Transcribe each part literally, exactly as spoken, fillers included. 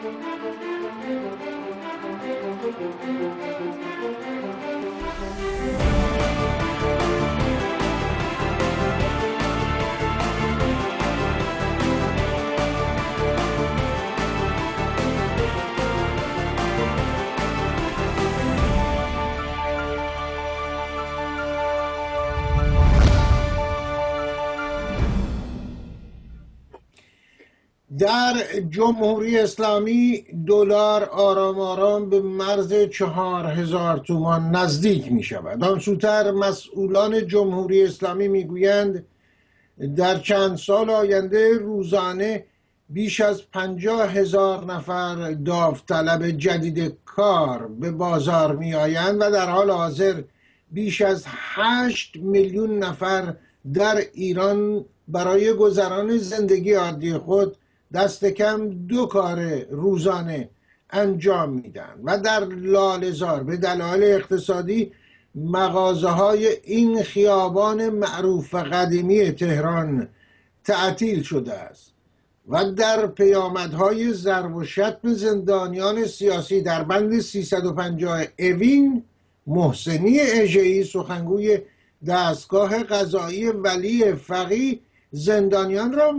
در جمهوری اسلامی دلار آرام آرام به مرز چهار هزار تومان نزدیک می شود. آن سوتر مسئولان جمهوری اسلامی می گویند در چند سال آینده روزانه بیش از پنجاه هزار نفر داوطلب جدید کار به بازار می آیند و در حال حاضر بیش از هشت میلیون نفر در ایران برای گذران زندگی عادی خود دست کم دو کار روزانه انجام میدن و در لاله‌زار به دلایل اقتصادی مغازه های این خیابان معروف و قدیمی تهران تعطیل شده است و در پیامدهای ضرب و شتم زندانیان سیاسی در بند سیصد و پنجاه اوین، محسنی اژه‌ای سخنگوی دستگاه قضایی ولی فقیه زندانیان را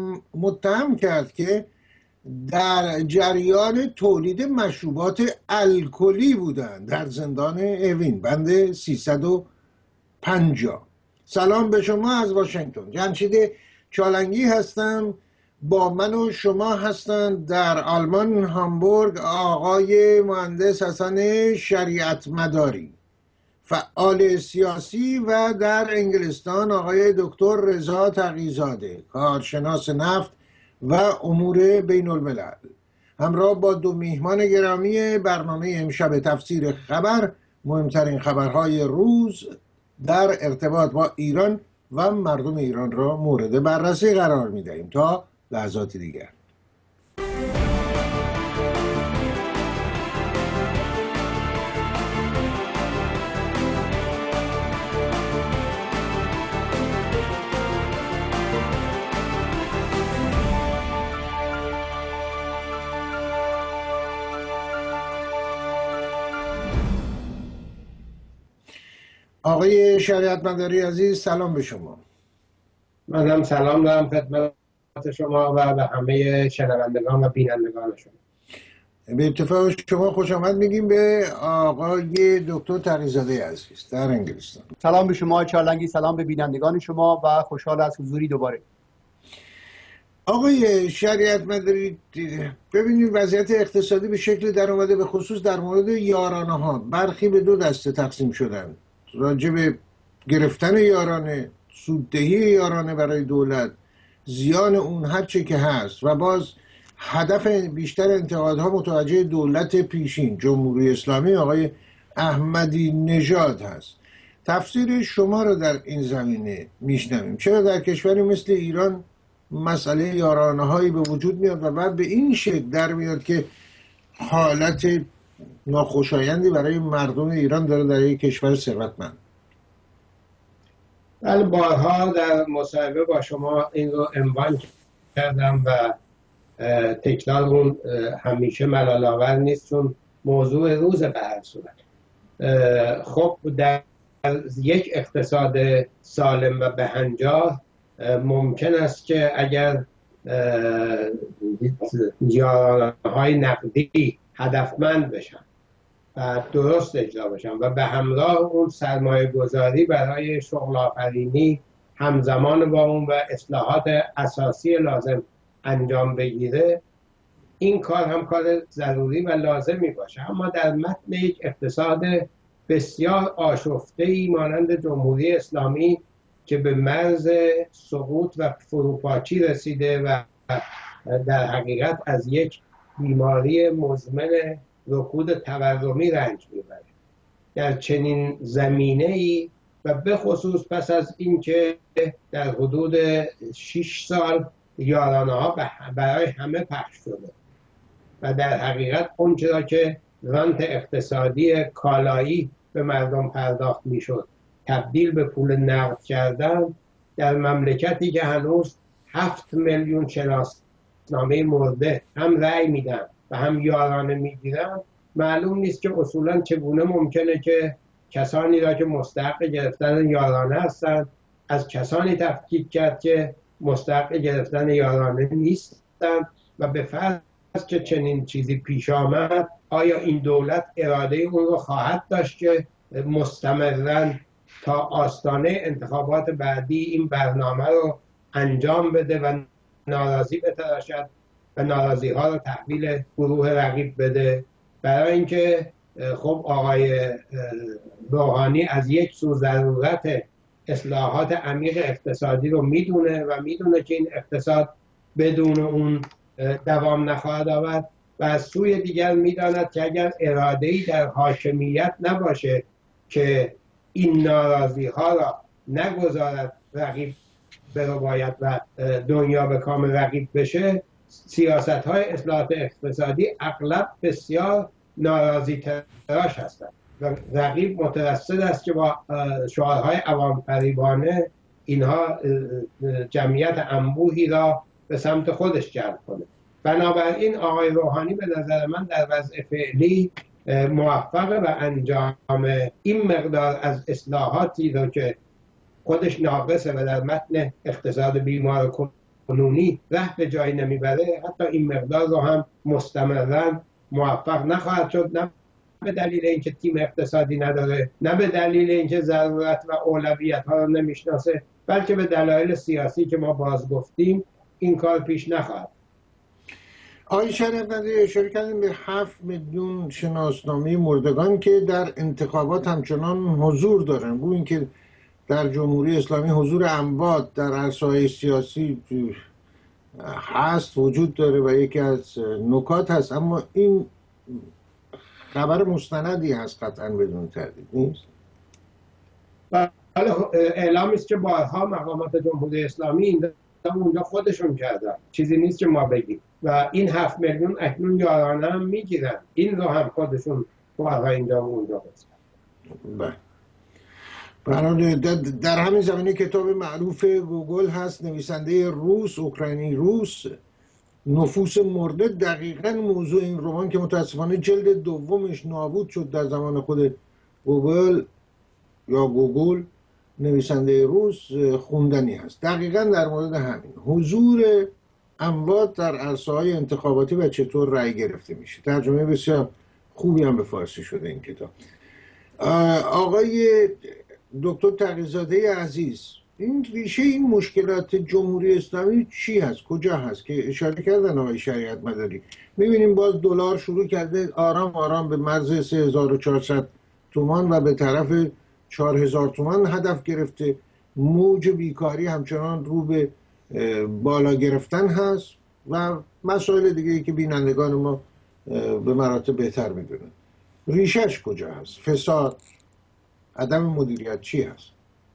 متهم کرد که در جریان تولید مشروبات الکلی بودند در زندان اوین بند سیصد و پنجاه. سلام به شما از واشنگتن. جمشید چالنگی هستم. با من و شما هستند در آلمان هامبورگ آقای مهندس حسن شریعت مداری، فعال سیاسی، و در انگلستان آقای دکتر رضا تقی‌زاده، کارشناس نفت و امور بین الملل. همراه با دو میهمان گرامی برنامه امشب تفسیر خبر، مهمترین خبرهای روز در ارتباط با ایران و مردم ایران را مورد بررسی قرار می‌دهیم تا لحظات دیگر. آقای شریعت مداری عزیز، سلام به شما. منم سلام دارم خدمت شما و به همه شنوندگان و بینندگان شما. به اتفاق شما خوش آمد میگیم به آقای دکتر تقی‌زاده عزیز در انگلستان. سلام به شما چالنگی، سلام به بینندگان شما و خوشحال از حضوری دوباره. آقای شریعت مداری، ببینید وضعیت اقتصادی به شکل در اومده، به خصوص در مورد یارانه ها برخی به دو دسته تقسیم شدن: راجع به گرفتن یارانه، سوددهی یارانه برای دولت، زیان اون هرچه که هست، و باز هدف بیشتر انتقادها متوجه دولت پیشین جمهوری اسلامی آقای احمدی نژاد هست. تفسیر شما رو در این زمینه میشنویم. چرا در کشوری مثل ایران مسئله یارانه هایی به وجود میاد و بعد به این شکل در میاد که حالت ناخوشایندی برای مردم ایران داره در یک کشور ثروتمند؟ بله، بارها در مصاحبه با شما این رو عنوان کردم و تکرار اون همیشه ملال آور نیست، چون موضوع روز به هر صورت. خب در یک اقتصاد سالم و بهنجار ممکن است که اگر یارانه‌های نقدی هدفمند بشن و درست اجرا بشن و به همراه اون سرمایه گذاری برای شغل آفرینی همزمان با اون و اصلاحات اساسی لازم انجام بگیره، این کار هم کار ضروری و لازمی باشه. اما در متن یک اقتصاد بسیار آشفته‌ای مانند جمهوری اسلامی که به مرز سقوط و فروپاشی رسیده و در حقیقت از یک بیماری مزمن رکود تورمی رنج میبره، در چنین زمینه‌ای و به خصوص پس از اینکه در حدود شش سال یارانه‌ها برای همه پخش شده و در حقیقت اون چرا که رانت اقتصادی کالایی به مردم پرداخت میشد تبدیل به پول نقد کردن، در مملکتی که هنوز هفت میلیون شناسنامه مرده هم رأی میدن و هم یارانه میگیرن، معلوم نیست که اصولا چگونه ممکنه که کسانی را که مستحق گرفتن یارانه هستند از کسانی تفکیک کرد که مستحق گرفتن یارانه نیستند و به فرض که چنین چیزی پیش آمد آیا این دولت اراده اون رو خواهد داشت که مستمراً تا آستانه انتخابات بعدی این برنامه رو انجام بده و ناراضی بتراشد و ناراضی ها رو تحویل گروه رقیب بده؟ برای اینکه خب آقای روحانی از یک سو ضرورت اصلاحات عمیق اقتصادی رو میدونه و میدونه که این اقتصاد بدون اون دوام نخواهد آورد و از سوی دیگر میداند که اگر اراده‌ای در حاکمیت نباشه که این ناراضی ها را نگذارد رقیب برباید و دنیا به کام رقیب بشه، سیاست های اصلاحات اقتصادی اغلب بسیار ناراضی تراش هستند و رقیب مترصد است که با شعارهای عوام فریبانه اینها جمعیت انبوهی را به سمت خودش جلب کنه. بنابراین آقای روحانی به نظر من در وضع فعلی موفق و انجام این مقدار از اصلاحاتی رو که خودش ناقصه و در متن اقتصاد بیمار کنونی ره به جایی نمیبره، حتی این مقدار رو هم مستمراً موفق نخواهد شد، نه به دلیل اینکه تیم اقتصادی نداره، نه به دلیل اینکه ضرورت و اولویت ها رو نمیشناسه، بلکه به دلایل سیاسی که ما باز گفتیم این کار پیش نخواهد. آقای شریعتمداری اشاره کردیم به هفت میلیون شناسنامه مردگان که در انتخابات همچنان حضور دارن. گویا اینکه در جمهوری اسلامی حضور اموات در عرصه‌های سیاسی هست، وجود داره و یکی از نکات هست، اما این خبر مستندی هست قطعا بدون تردید نیست. بله، اعلامی است که بارها مقامات جمهوری اسلامی این اونجا خودشون کردن، چیزی نیست که ما بگیم و این هفت میلیون اکنون یارانه هم میگیرن، این رو هم خودشون بارها اینجا و اونجا بله. برای در همین زمینه کتاب معروف گوگل هست، نویسنده روس، اوکراینی روس، نفوس مرده، دقیقاً موضوع این رمان که متاسفانه جلد دومش نابود شد در زمان خود گوگل یا گوگل، نویسنده روس، خوندنی هست. دقیقاً در مورد همین حضور اموات در عرصه‌های انتخاباتی و چطور رأی گرفته میشه. ترجمه بسیار خوبی هم به فارسی شده این کتاب. آقای دکتر تقی‌زاده عزیز، این ریشه این مشکلات جمهوری اسلامی چی هست؟ کجا هست که اشاره کردن آقای شریعت مداری؟ میبینیم باز دلار شروع کرده آرام آرام به مرز سه هزار و چهارصد تومان و به طرف چهار هزار تومان هدف گرفته. موج بیکاری همچنان رو به بالا گرفتن هست و مسائل دیگه ای که بینندگان ما به مراتب بهتر میدونن. ریشهش کجا هست؟ فساد، عدم مدیریت چی هست؟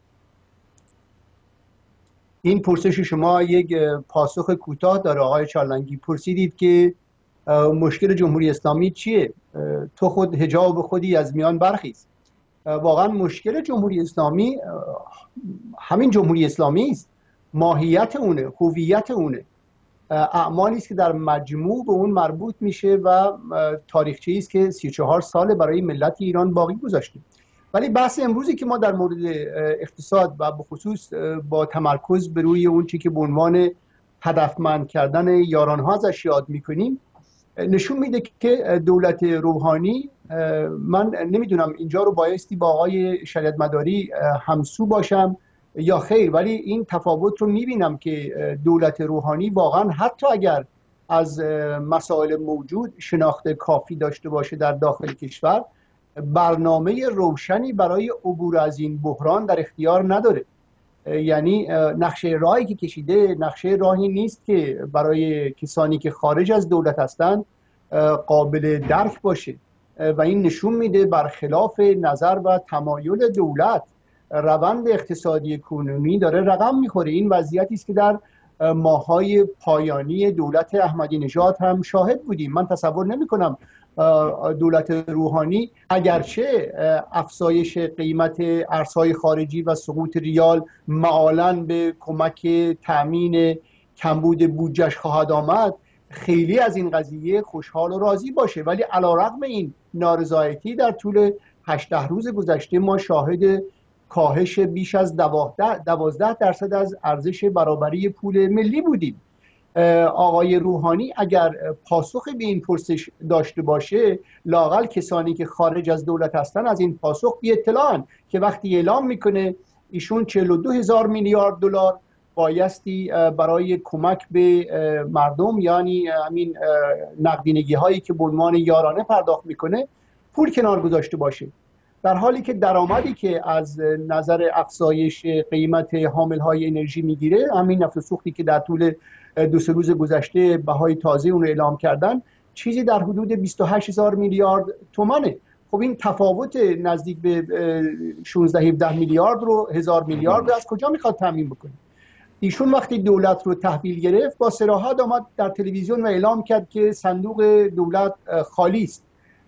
این پرسش شما یک پاسخ کوتاه داره آقای چارلنگی. پرسیدید که مشکل جمهوری اسلامی چیه؟ تو خود حجاب خودی از میان برخیز. واقعا مشکل جمهوری اسلامی همین جمهوری اسلامی است، ماهیت اونه، هویت اونه، اعمالی است که در مجموع به اون مربوط میشه و تاریخچه‌ای است که سی و چهار سال برای ملت ایران باقی گذاشته. ولی بحث امروزی که ما در مورد اقتصاد و به خصوص با تمرکز بر روی اون چی که به عنوان هدفمند کردن یارانها ازش یاد میکنیم نشون میده که دولت روحانی، من نمیدونم اینجا رو بایستی با آقای شریعت مداری همسو باشم یا خیر، ولی این تفاوت رو میبینم که دولت روحانی واقعا حتی اگر از مسائل موجود شناخت کافی داشته باشه در داخل کشور، برنامه روشنی برای عبور از این بحران در اختیار نداره. یعنی نقشه راهی که کشیده نقشه راهی نیست که برای کسانی که خارج از دولت هستند قابل درک باشه و این نشون میده برخلاف نظر و تمایل دولت روند اقتصادی کنونی داره رقم میخوره. این وضعیتی است که در ماه‌های پایانی دولت احمدی نژاد هم شاهد بودیم. من تصور نمی کنم دولت روحانی اگرچه افزایش قیمت ارزهای خارجی و سقوط ریال معالاً به کمک تأمین کمبود بودجه‌اش خواهد آمد، خیلی از این قضیه خوشحال و راضی باشه، ولی علیرغم این نارضایتی در طول هجده روز گذشته ما شاهد کاهش بیش از دوازده درصد از ارزش برابری پول ملی بودیم. آقای روحانی اگر پاسخ به این پرسش داشته باشه، لااقل کسانی که خارج از دولت هستن از این پاسخ بی اطلاعن که وقتی اعلام میکنه ایشون چهل و دو هزار میلیارد دلار بایستی برای کمک به مردم، یعنی همین نقدینگی هایی که به عنوان یارانه پرداخت میکنه، پول کنار گذاشته باشه، در حالی که درآمدی که از نظر افزایش قیمت حامل های انرژی میگیره، همین نفت سوختی که در طول دو سه روز گذشته بهای تازه اون رو اعلام کردن، چیزی در حدود بیست و هشت هزار میلیارد تومانه. خب این تفاوت نزدیک به شانزده هفده میلیارد رو هزار میلیارد رو از کجا میخواد تامین بکنه؟ ایشون وقتی دولت رو تحویل گرفت با صراحت آمد در تلویزیون و اعلام کرد که صندوق دولت خالی است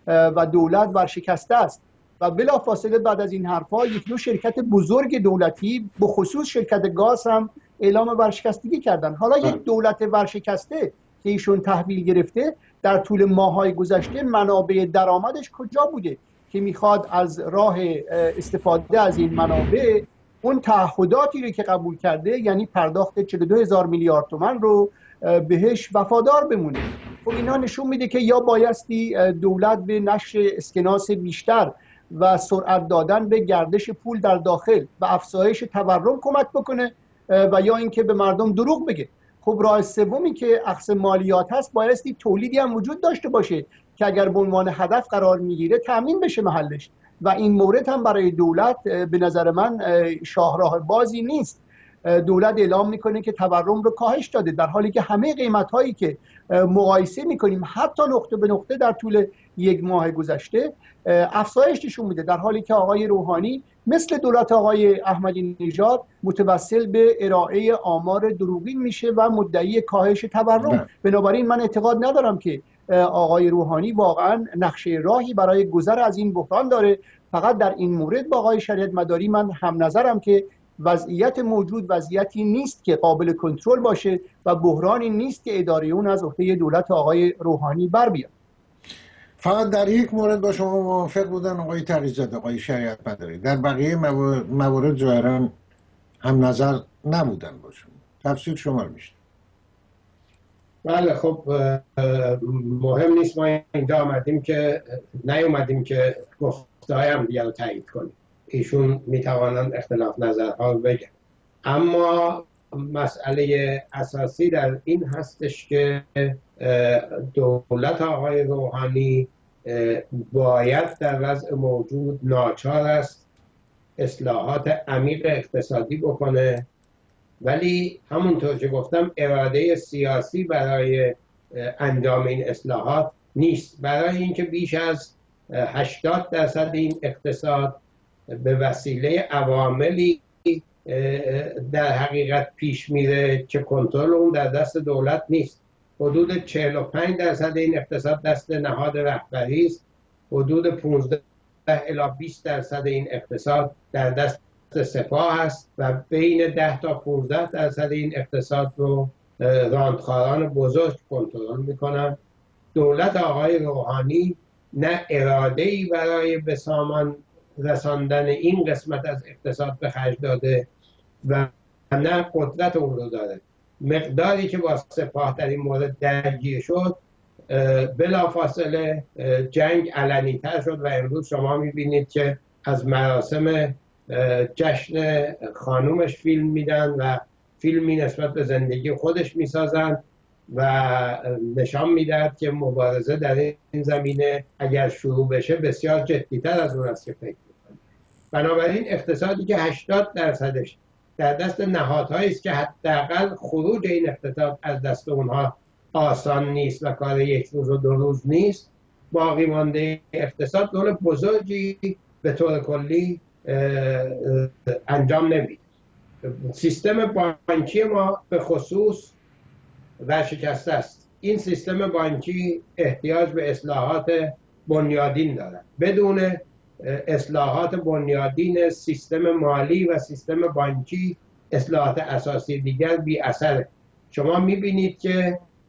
و دولت ورشکسته است و بلافاصله بعد از این حرفا یک دو شرکت بزرگ دولتی به خصوص شرکت گاز هم اعلام ورشکستگی کردن. حالا یک دولت ورشکسته که ایشون تحویل گرفته در طول ماه‌های گذشته منابع درآمدش کجا بوده که میخواد از راه استفاده از این منابع اون تعهداتی رو که قبول کرده، یعنی پرداخت چهل و دو هزار میلیارد تومان رو بهش وفادار بمونه. خب اینا نشون میده که یا بایستی دولت به نشر اسکناس بیشتر و سرعت دادن به گردش پول در داخل و افزایش تورم کمک بکنه و یا اینکه به مردم دروغ بگه. خب راه سومی که اخذ مالیات هست بایستی تولیدی هم وجود داشته باشه که اگر به عنوان هدف قرار میگیره تامین بشه محلش، و این مورد هم برای دولت به نظر من شاهراه بازی نیست. دولت اعلام میکنه که تورم رو کاهش داده، در حالی که همه قیمت هایی که مقایسه میکنیم حتی نقطه به نقطه در طول یک ماه گذشته افزایش نشون میده، در حالی که آقای روحانی مثل دولت آقای احمدی نژاد متوسل به ارائه آمار دروغین میشه و مدعی کاهش تورم. بنابراین من اعتقاد ندارم که آقای روحانی واقعا نقشه راهی برای گذر از این بحران داره. فقط در این مورد با آقای شریعت مداری من هم نظرم که وضعیت موجود وضعیتی نیست که قابل کنترل باشه و بحرانی نیست که اداره اون از عهده دولت آقای روحانی بر بیاد. فقط در یک مورد با شما موافق بودن آقای تقی‌زاده، آقای شریعت مداری، در بقیه موارد ظاهرا هم نظر نبودن با شما. تفسیر شما رو میشنم. بله خب مهم نیست، ما اینجا آمدیم که نیومدیم که گفته های هم دیگر رو تایید کنیم. ایشون میتوانند اختلاف نظرها رو بگن، اما مسئله اساسی در این هستش که دولت آقای روحانی باید در وضع موجود ناچار است اصلاحات عمیق اقتصادی بکنه، ولی همونطور که گفتم اراده سیاسی برای انجام این اصلاحات نیست. برای اینکه بیش از هشتاد درصد این اقتصاد به وسیله عواملی در حقیقت پیش میره که کنترل اون در دست دولت نیست. حدود چهل و پنج درصد این اقتصاد دست نهاد رهبری است، حدود پانزده الی بیست درصد این اقتصاد در دست سپاه است و بین ده تا پانزده درصد این اقتصاد رو راندخاران بزرگ کنترل میکنن. دولت آقای روحانی نه اراده‌ای برای به سامان رساندن این قسمت از اقتصاد به خرج داده و نه قدرت اون رو داره. مقداری که با سپاه در این مورد درگیر شد بلافاصله جنگ علنی تر شد و امروز شما میبینید که از مراسم جشن خانومش فیلم میدن و فیلمی نسبت به زندگی خودش میسازن و نشان میدهد که مبارزه در این زمینه اگر شروع بشه بسیار جدی‌تر از اون است که فکر میکنه. بنابراین اقتصادی که هشتاد درصدش در دست نهادهایی است که حداقل خروج این اقتصاد از دست اونها آسان نیست و کار یک روز و دو روز نیست، باقی مانده اقتصاد دور بزرگی به طور کلی انجام نمیده. سیستم بانکی ما به خصوص ورشکسته است. این سیستم بانکی احتیاج به اصلاحات بنیادین دارد. بدون اصلاحات بنیادین سیستم مالی و سیستم بانکی اصلاحات اساسی دیگر بی اثره. شما میبینید که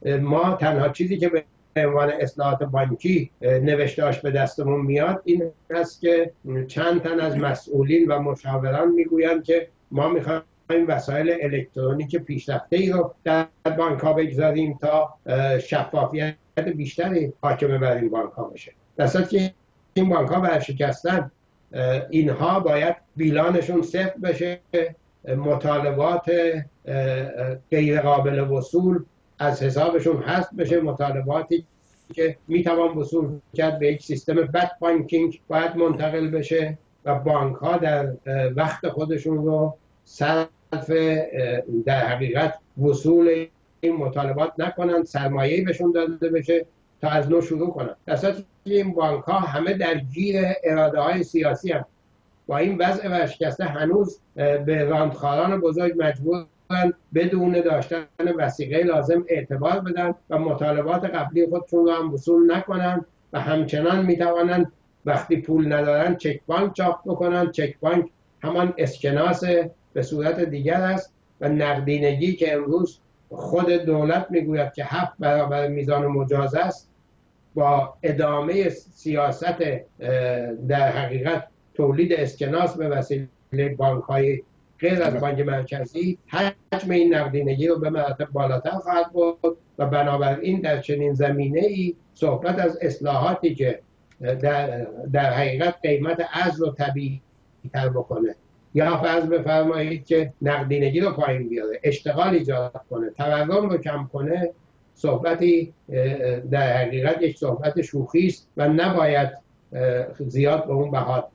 ما تنها چیزی که به عنوان اصلاحات بانکی نوشتهاش به دستمون میاد این است که چند تن از مسئولین و مشاوران میگویند که ما میخوایم وسایل الکترونیک پیشرفته ای رو در بانک ها بگذاریم تا شفافیت بیشتری حاکم بر این بانک ها بشه. در صورتی که این بانک ها ورشکستن، اینها باید بیلانشون صفر بشه، مطالبات غیر قابل وصول از حسابشون حذف بشه، مطالباتی که میتوان وصول کرد به یک سیستم بد بانکینگ باید منتقل بشه و بانک ها در وقت خودشون رو صرف در حقیقت وصول این مطالبات نکنن، سرمایه‌ای بهشون داده بشه تا از نو شروع کنن. در صورتی که این بانک ها همه در گیر اراده های سیاسی هم با این وضع ورشکسته هنوز به راندخاران بزرگ مجبورن بدون داشتن وثیقه لازم اعتبار بدن و مطالبات قبلی خودشون رو هم وصول نکنن و همچنان میتوانن وقتی پول ندارن چک بانک چاپ بکنن. چک بانک همان اسکناس به صورت دیگر است و نقدینگی که امروز خود دولت میگوید که هفت برابر میزان مجاز است، با ادامه سیاست در حقیقت تولید اسکناس به وسیله بانک های غیر از بانک مرکزی، حجم این نقدینگی رو به مراتب بالاتر خواهد برد و بنابراین در چنین زمینه ای صحبت از اصلاحاتی که در, در حقیقت قیمت ارز رو طبیعی تر بکنه یا فرض بفرمایید که نقدینگی رو پایین بیاره، اشتغال ایجاد کنه، تورم رو کم کنه، صحبتی در حقیقت یک صحبت شوخی است و نباید زیاد به اون بها.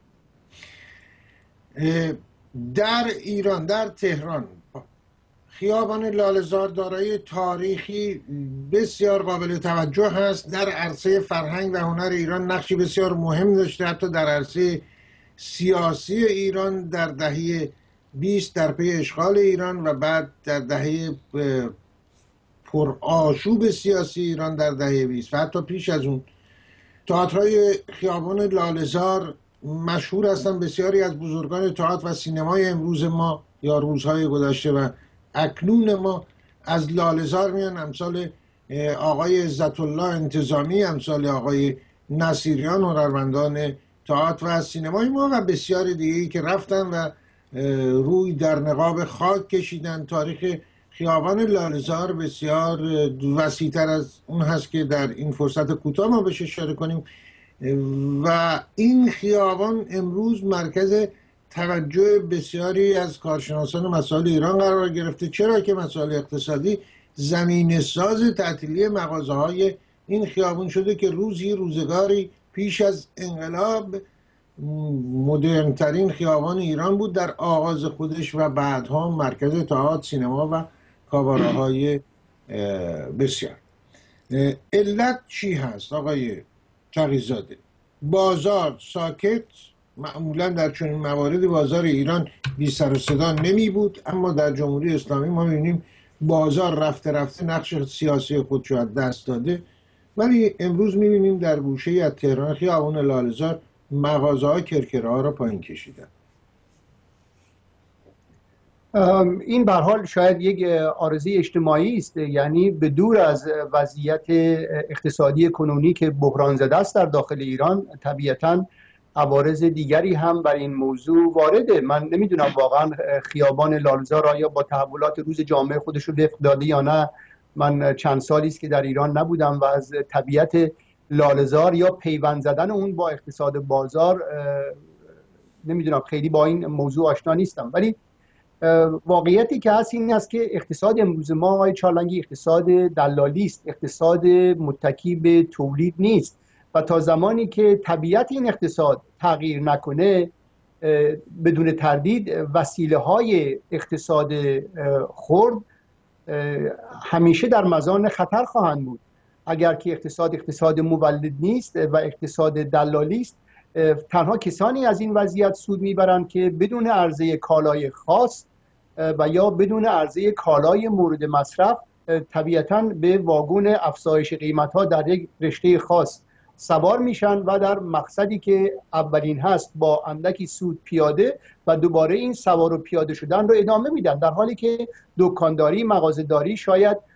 در ایران، در تهران، خیابان لاله‌زار دارای تاریخی بسیار قابل توجه هست. در عرصه فرهنگ و هنر ایران نقشی بسیار مهم داشته. حتی در عرصه سیاسی ایران در دهه بیست در پی اشغال ایران و بعد در دهه پرآشوب سیاسی ایران در دهه بیست و حتی پیش از اون، تئاترهای خیابان لاله‌زار مشهور هستند. بسیاری از بزرگان تئاتر و سینمای امروز ما یا روزهای گذشته و اکنون ما از لاله‌زار میان، امثال آقای عزت الله انتظامی، امثال آقای نصیریان، هنرمندان تئاتر و سینمای ما و بسیاری دیگه‌ای که رفتن و روی در نقاب خاک کشیدن. تاریخ خیابان لاله‌زار بسیار وسیع‌تر از اون هست که در این فرصت کوتاه ما بهش اشاره کنیم و این خیابان امروز مرکز توجه بسیاری از کارشناسان مسائل ایران قرار گرفته. چرا که مسائل اقتصادی زمینه ساز تعطیلی مغازه‌های این خیابان شده که روزی روزگاری پیش از انقلاب مدرن‌ترین خیابان ایران بود در آغاز خودش و بعدها مرکز تئاتر، سینما و کاباره‌های بسیار. علت چی هست آقای تقی‌زاده؟ بازار ساکت، معمولا در چنین مواردی بازار ایران بی سر و صدا نمی بود، اما در جمهوری اسلامی ما می‌بینیم بازار رفته رفته نقش سیاسی خودشو از دست داده. ولی امروز می‌بینیم در گوشه از تهران خیابان لاله‌زار مغازه‌ها کرکره‌ها را پایین کشیدن. این به هر حال شاید یک آرزوی اجتماعی است، یعنی به دور از وضعیت اقتصادی کنونی که بحران زده است در داخل ایران، طبیعتاً عوارض دیگری هم بر این موضوع وارده. من نمیدونم واقعا خیابان لاله‌زار آیا با تحولات روز جامعه خودش رو وفق داده یا نه. من چند سالی است که در ایران نبودم و از طبیعت لاله‌زار یا پیوند زدن اون با اقتصاد بازار نمیدونم، خیلی با این موضوع آشنا نیستم. ولی واقعیتی که هست این است که اقتصاد امروز ما آقای چالنگی اقتصاد دلالی است، اقتصاد متکی به تولید نیست و تا زمانی که طبیعت این اقتصاد تغییر نکنه بدون تردید وسیله های اقتصاد خرد همیشه در مزان خطر خواهند بود. اگر که اقتصاد اقتصاد مولد نیست و اقتصاد دلالی است، تنها کسانی از این وضعیت سود میبرند که بدون عرضه کالای خاص و یا بدون عرضه کالای مورد مصرف طبیعتاً به واگن افزایش قیمت‌ها در یک رشته خاص سوار میشن و در مقصدی که اولین هست با اندکی سود پیاده و دوباره این سوار و پیاده شدن رو ادامه میدن، در حالی که دکانداری، مغازه‌داری شاید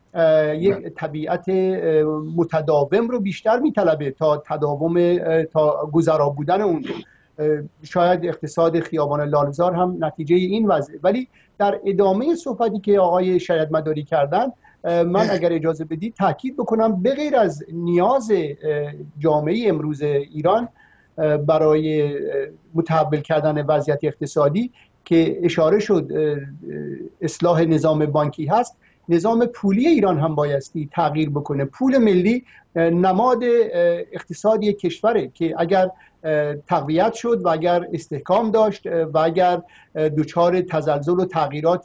یک طبیعت متداوم رو بیشتر میطلبه تا تداوم تا گذرا بودن اون. شاید اقتصاد خیابان لاله‌زار هم نتیجه این وضعه. ولی در ادامه صحبتی که آقای شریعت مداری کردن، من اگر اجازه بدید تاکید بکنم به غیر از نیاز جامعه امروز ایران برای متحول کردن وضعیت اقتصادی که اشاره شد اصلاح نظام بانکی هست، نظام پولی ایران هم بایستی تغییر بکنه. پول ملی نماد اقتصادی کشوره که اگر تقویت شد و اگر استحکام داشت و اگر دچار تزلزل و تغییرات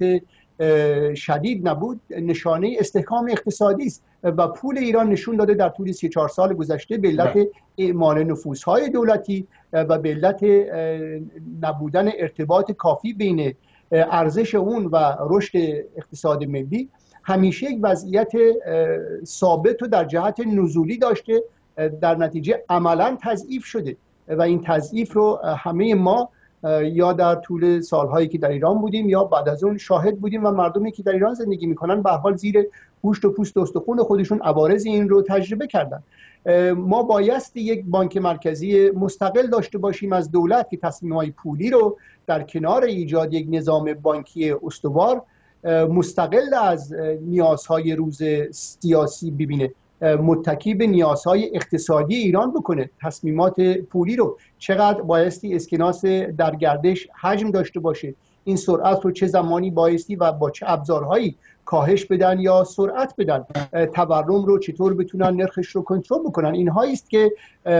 شدید نبود، نشانه استحکام اقتصادی است. و پول ایران نشون داده در طول سی چهار سال گذشته به علت اعمال نفوذهای دولتی و به علت نبودن ارتباط کافی بین ارزش اون و رشد اقتصاد ملی، همیشه یک وضعیت ثابت و در جهت نزولی داشته، در نتیجه عملا تضعیف شده و این تضعیف رو همه ما یا در طول سالهایی که در ایران بودیم یا بعد از اون شاهد بودیم و مردمی که در ایران زندگی میکنن به هر حال زیر گوشت و پوست و استخوان خودشون عوارض این رو تجربه کردن. ما بایستی یک بانک مرکزی مستقل داشته باشیم از دولت که تصمیم‌های پولی رو در کنار ایجاد یک نظام بانکی استوار مستقل از نیازهای روز سیاسی ببینه، متکی به نیازهای اقتصادی ایران بکنه. تصمیمات پولی رو چقدر بایستی اسکناس در گردش حجم داشته باشه، این سرعت رو چه زمانی بایستی و با چه ابزارهایی کاهش بدن یا سرعت بدن، تورم رو چطور بتونن نرخش رو کنترل بکنن. اینهایی است که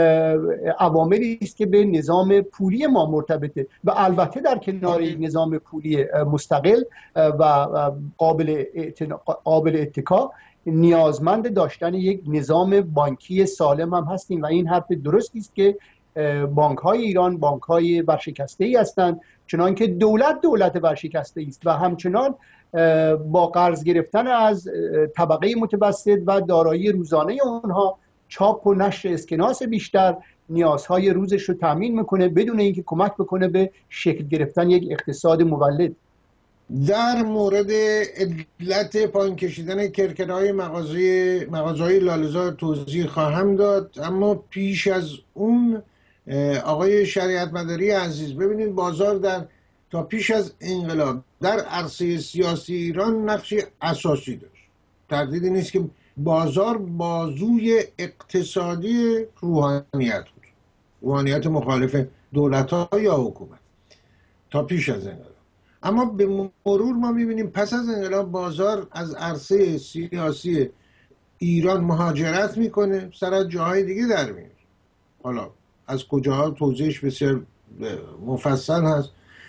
عواملی است که به نظام پولی ما مرتبطه و البته در کنار یک نظام پولی مستقل و قابل قابل اتکا نیازمند داشتن یک نظام بانکی سالم هم هستیم و این حرف درستی است که بانک های ایران بانک های ورشکسته‌ای هستند، چنان که دولت دولت ورشکسته‌ای است و همچنان با قرض گرفتن از طبقه متوسط و دارایی روزانه اونها، چاپ و نشر اسکناس بیشتر نیازهای روزش رو تامین میکنه بدون اینکه کمک بکنه به شکل گرفتن یک اقتصاد مولد. در مورد علت پایین کشیدن کرکرهای مغازه مغازه‌های لاله‌زار توضیح خواهم داد، اما پیش از اون آقای شریعت مداری عزیز، ببینید بازار در تا پیش از انقلاب در عرصه سیاسی ایران نقشی اساسی داشت. تردیدی نیست که بازار بازوی اقتصادی روحانیت بود، روحانیت مخالف دولت‌ها یا حکومت تا پیش از انقلاب. اما به مرور ما می‌بینیم پس از انقلاب بازار از عرصه سیاسی ایران مهاجرت میکنه، سر از جاهای دیگه در میاد. حالا از کجاها توضیحش بسیار مفصل هست.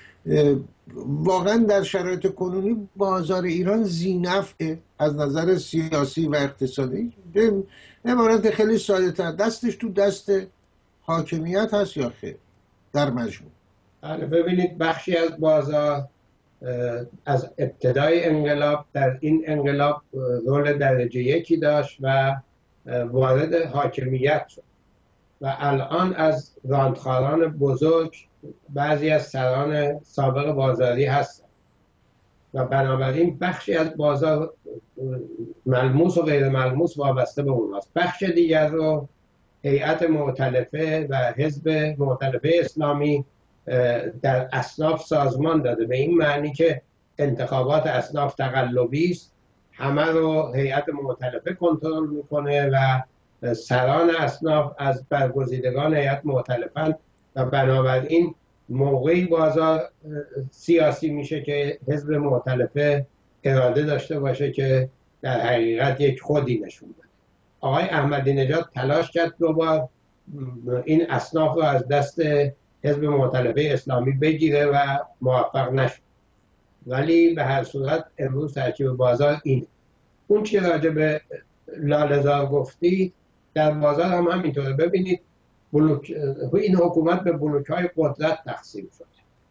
واقعا در شرایط کنونی بازار ایران ذی‌نفعه از نظر سیاسی و اقتصادی. به عبارت خیلی ساده تر، دستش تو دست حاکمیت هست یا خیر در مجموع؟ ببینید بخشی از بازار از ابتدای انقلاب در این انقلاب رول درجه یکی داشت و وارد حاکمیت شد و الان از راندخاران بزرگ بعضی از سران سابق بازاری هستند و بنابراین بخشی از بازار ملموس و غیر ملموس وابسته به اونهاست. بخش دیگر رو هیئت مؤتلفه و حزب مؤتلفه اسلامی در اصناف سازمان داده، به این معنی که انتخابات اصناف تقلبی است، همه رو هیئت مؤتلفه کنترل میکنه و سران اصناف از برگزیدگان هیئت مؤتلفه و بنابراین موقعی بازار سیاسی میشه که حزب مؤتلفه اراده داشته باشه که در حقیقت یک خودی نشون بده. آقای احمدی نژاد تلاش کرد دوبار این اصناف رو از دست حزب مؤتلفه اسلامی بگیره و موفق نشد، ولی به هر صورت امروز ترکیب بازار اینه. اون چی راجع به لاله‌زار گفتی در بازار هم همینطوره. ببینید بلوک، این حکومت به بلوک‌های قدرت تقسیم شده،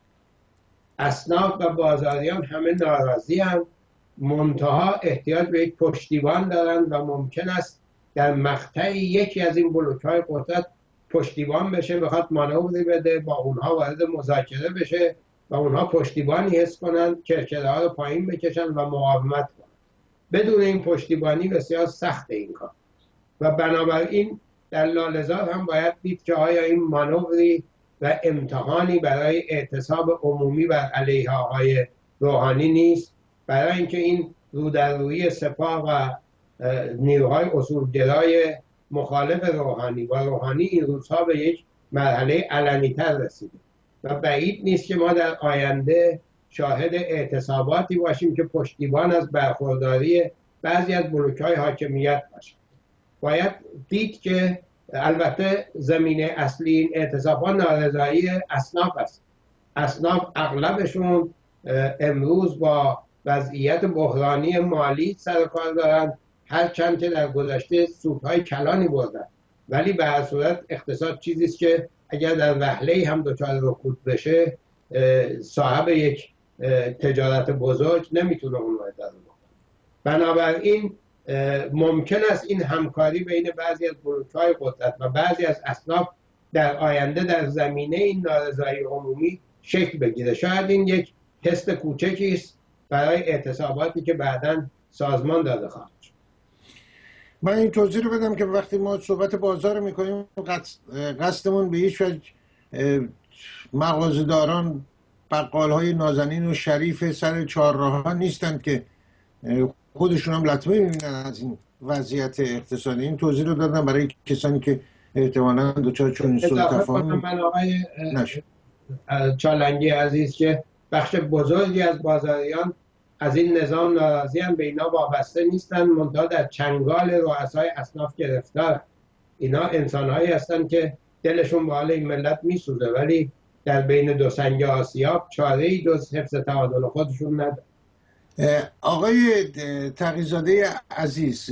اصناف و بازاریان همه ناراضی هم، منتها احتیاج به یک پشتیبان دارن و ممکن است در مقطعی یکی از این بلوک‌های قدرت پشتیبان بشه، بخواد مانوری بده، با اونها وارد مذاکره بشه و اونها پشتیبانی حس کنن، کرکره‌ها رو پایین بکشن و مقاومت کنن. بدون این پشتیبانی بسیار سخت این کار و بنابراین در لاله‌زار هم باید دید که آیا این مانوری و امتحانی برای اعتصاب عمومی بر علیه آقای روحانی نیست، برای اینکه این رو در روی سپاه و نیروهای اصولگرای مخالف روحانی و روحانی این روزها به یک مرحله علنی‌تر رسیده و بعید نیست که ما در آینده شاهد اعتصاباتی باشیم که پشتیبان از برخورداری بعضی از بلوک‌های حاکمیت باشیم. باید دید که البته زمینه اصلی این اعتصابات نارضایی اصناف است. اصناف اغلبشون امروز با وضعیت بحرانی مالی سر و کار دارن، هرچند که در گذشته سودهای کلانی بردن، ولی به هر صورت اقتصاد چیزی است که اگر در وهله‌ای هم دچار رکود بشه صاحب یک تجارت بزرگ نمیتونه اون رو اداره بکنه. بنابراین ممکن است این همکاری بین بعضی از بلوک‌های قدرت و بعضی از اصناف در آینده در زمینه این نارضایی عمومی شکل بگیره. شاید این یک تست کوچکی است برای اعتصاباتی که بعداً سازمان داده خواهد شد. من این توضیح رو بدم که وقتی ما صحبت بازار میکنیم قصدمون به هیچ وجه مغازه‌داران، بقال‌های نازنین و شریف سر چهارراه ها نیستند که خودشون هم لطمه میبینن از این وضعیت اقتصادی. این توضیح رو دادم برای کسانی که احتمالاً دوچار چون این سوء تفاهم من آقای چالنگی عزیز که بخش بزرگی از بازاریان از این نظام ناراضی هم، به اینا وابسته نیستن، منتها در چنگال رؤسای اصناف گرفتار. اینا انسانهایی هستن که دلشون به حال این ملت میسوزه، ولی در بین دو سنگ آسیاب چاره‌ای جز حفظ تعادل خودشون نداره. آقای تقی‌زاده عزیز،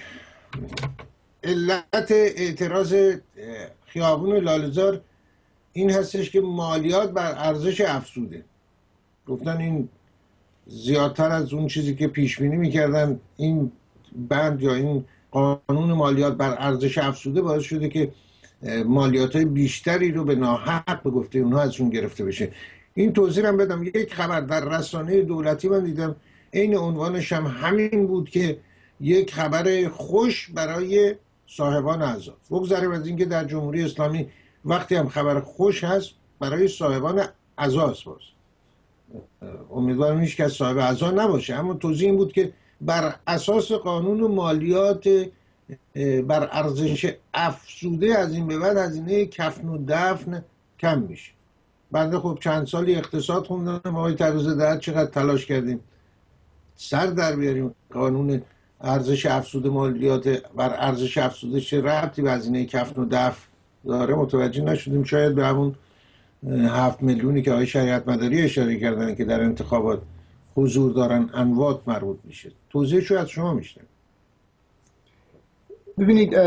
علت اعتراض خیابون لاله‌زار این هستش که مالیات بر ارزش افزوده. گفتن این زیادتر از اون چیزی که پیش بینی میکردن، این بند یا این قانون مالیات بر ارزش افزوده باعث شده که مالیات های بیشتری رو به ناحق به گفته اونها ازشون گرفته بشه. این توضیح هم بدم، یک خبر در رسانه دولتی من دیدم این عنوانش هم همین بود که یک خبر خوش برای صاحبان اعضا. بگذاریم از اینکه در جمهوری اسلامی وقتی هم خبر خوش هست برای صاحبان اعضاست، باز امیدوارم هیچ کس صاحب اعضا نباشه، اما توضیح این بود که بر اساس قانون مالیات بر ارزش افزوده از این به بعد هزینه کفن و دفن کم میشه. بنده خب چند سالی اقتصاد خوندم، آقای تقی‌زاده، چقدر تلاش کردیم سر در بیاریم قانون ارزش افزوده، مالیات بر ارزش افزوده چه ربطی به هزینه کفن و دفن داره متوجه نشدیم. شاید به همون هفت میلیونی که آقای شریعت مداری اشاره کردن که در انتخابات حضور دارن انوات مربوط میشه. توضیحشو از شما میشنم. ببینید،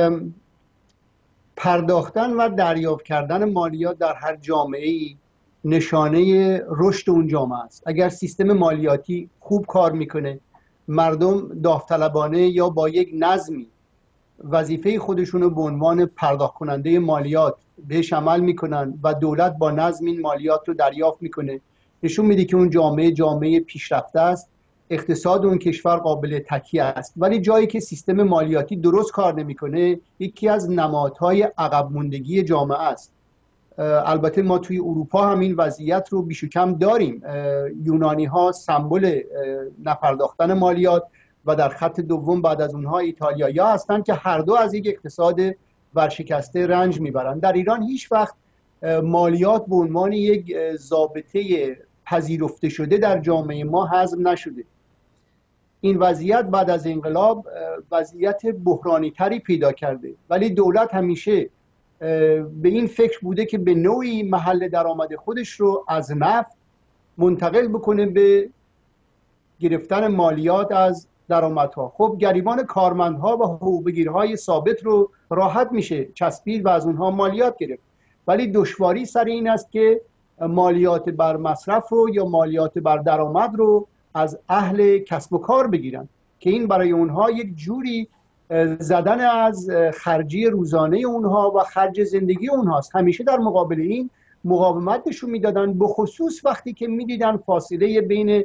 پرداختن و دریافت کردن مالیات در هر جامعه‌ای نشانه رشد اون جامعه است. اگر سیستم مالیاتی خوب کار میکنه، مردم داوطلبانه یا با یک نظمی وظیفه خودشون رو به عنوان پرداخت کننده مالیات بهش عمل میکنن و دولت با نظم این مالیات رو دریافت میکنه، نشون میده که اون جامعه جامعه پیشرفته است، اقتصاد اون کشور قابل تکیه است. ولی جایی که سیستم مالیاتی درست کار نمیکنه، یکی از نمادهای عقب موندگی جامعه است. البته ما توی اروپا هم این وضعیت رو بیش و کم داریم. یونانی ها سمبل نپرداختن مالیات و در خط دوم بعد از اونها ایتالیایی ها هستند که هر دو از یک اقتصاد ورشکسته رنج میبرند. در ایران هیچ وقت مالیات به عنوان یک ضابطه پذیرفته شده در جامعه ما هضم نشده. این وضعیت بعد از انقلاب وضعیت بحرانی تری پیدا کرده، ولی دولت همیشه به این فکر بوده که به نوعی محل درآمد خودش رو از نفت منتقل بکنه به گرفتن مالیات از درآمدها. خب گریبان کارمندها و حقوق‌بگیرهای ثابت رو راحت میشه چسبید و از اونها مالیات گرفت، ولی دشواری سر این است که مالیات بر مصرف رو یا مالیات بر درآمد رو از اهل کسب و کار بگیرن که این برای اونها یک جوری زدن از خرجی روزانه اونها و خرج زندگی اونهاست. همیشه در مقابل این مقاومت نشون میدادن، به خصوص وقتی که میدیدن فاصله بین